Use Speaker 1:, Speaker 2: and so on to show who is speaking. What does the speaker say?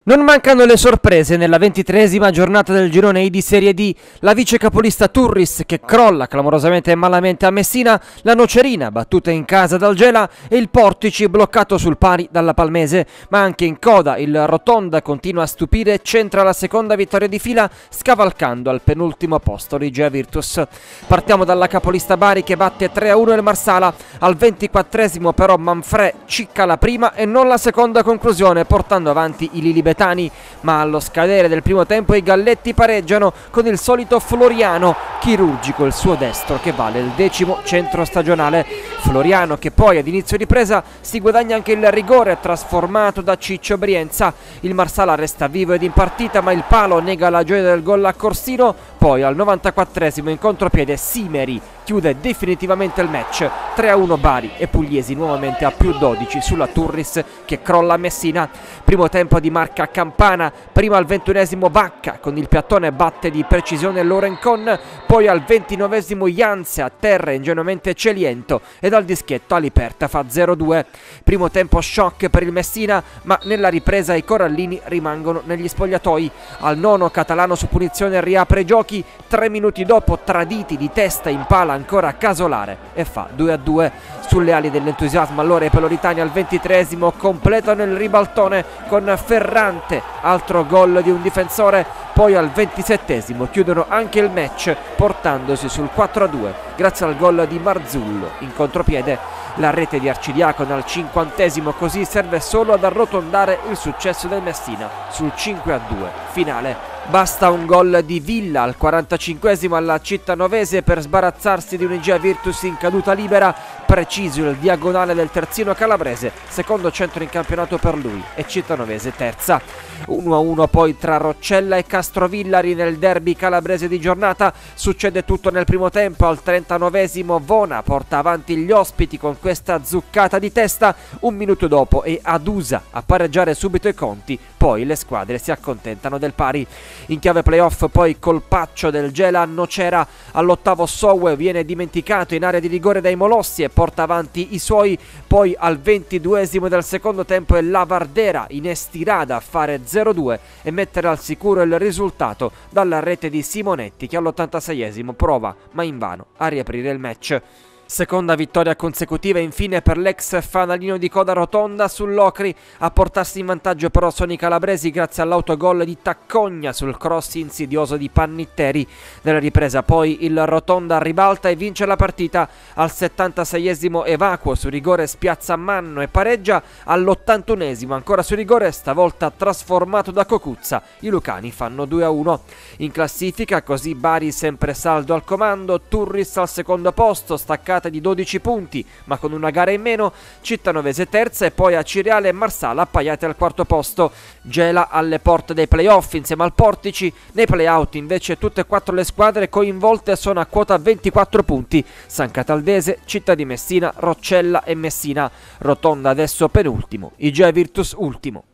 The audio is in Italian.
Speaker 1: Non mancano le sorprese nella 23esima giornata del girone I di Serie D. La vice capolista Turris che crolla clamorosamente e malamente a Messina, la Nocerina battuta in casa dal Gela e il Portici bloccato sul pari dalla Palmese. Ma anche in coda il Rotonda continua a stupire e centra la seconda vittoria di fila scavalcando al penultimo posto l'Igea Virtus. Partiamo dalla capolista Bari che batte 3-1 il Marsala. Al 24esimo però Manfrè cicca la prima e non la seconda conclusione portando avanti i lilibetani. Ma allo scadere del primo tempo i Galletti pareggiano con il solito Floriano, chirurgico il suo destro che vale il 10° centro stagionale. Floriano che poi ad inizio ripresa si guadagna anche il rigore trasformato da Ciccio Brienza. Il Marsala resta vivo ed in partita ma il palo nega la gioia del gol a Corsino. Poi al 94esimo in contropiede Simeri chiude definitivamente il match. 3-1 Bari e Pugliesi nuovamente a più 12 sulla Turris che crolla a Messina. Primo tempo di marca Campana, prima al 21esimo Vacca con il piattone batte di precisione Lorencon, poi al 29esimo Janse a terra ingenuamente Celiento e dal dischetto Aliperta fa 0-2. Primo tempo shock per il Messina ma nella ripresa i corallini rimangono negli spogliatoi. Al nono Catalano su punizione riapre i giochi, 3 minuti dopo Traditi di testa in pala ancora Casolare e fa 2-2. Sulle ali dell'entusiasmo allora i peloritani al 23esimo completano il ribaltone con Ferrante, altro gol di un difensore, poi al 27esimo chiudono anche il match portandosi sul 4-2 grazie al gol di Marzullo in contropiede. La rete di Arcidiacono al 50esimo così serve solo ad arrotondare il successo del Messina sul 5-2 finale. Basta un gol di Villa al 45esimo alla Cittanovese per sbarazzarsi di un'Igea Virtus in caduta libera. Preciso il diagonale del terzino calabrese, secondo centro in campionato per lui e Cittanovese terza. 1-1 poi tra Roccella e Castrovillari nel derby calabrese di giornata. Succede tutto nel primo tempo. Al 39esimo Vona porta avanti gli ospiti con questa zuccata di testa. Un minuto dopo è Adusa a pareggiare subito i conti, poi le squadre si accontentano del pari. In chiave playoff poi colpaccio del Gela a Nocera, all'8° Sowe viene dimenticato in area di rigore dai Molossi e porta avanti i suoi. Poi al 22esimo del secondo tempo è Lavardera in Estirada a fare 0-2 e mettere al sicuro il risultato dalla rete di Simonetti che all'86esimo prova ma invano a riaprire il match. Seconda vittoria consecutiva infine per l'ex fanalino di coda Rotonda sull'Ocri. A portarsi in vantaggio però sono i calabresi grazie all'autogol di Taccogna sul cross insidioso di Pannitteri. Nella ripresa poi il Rotonda ribalta e vince la partita. Al 76esimo Evacuo su rigore spiazza Manno e pareggia. All'81esimo ancora su rigore, stavolta trasformato da Cocuzza. I lucani fanno 2-1. In classifica così Bari sempre saldo al comando, Turris al secondo posto staccata di 12 punti ma con una gara in meno, Cittanovese terza e poi Acireale e Marsala appaiate al quarto posto. Gela alle porte dei playoff insieme al Portici. Nei playout invece tutte e 4 le squadre coinvolte sono a quota 24 punti: San Cataldese, Città di Messina, Roccella e Messina. Rotonda adesso penultimo, Igea Virtus ultimo.